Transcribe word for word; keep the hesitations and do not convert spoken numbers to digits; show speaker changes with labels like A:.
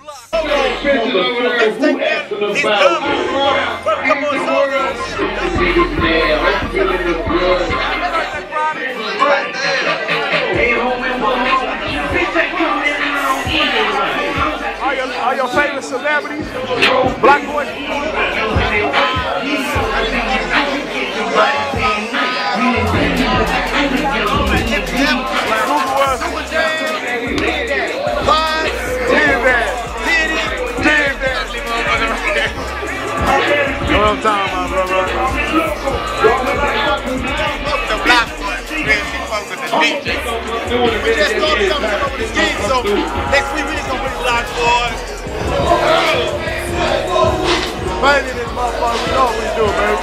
A: He's good. Come on, soldiers. All your, all your favorite celebrities, black boys. What I'm talking about, brother? The black boys, man, she fuck with the D J. We just started something over the ski, so next week we just gonna be black boys. Baby, this motherfucker, we know what we do, baby.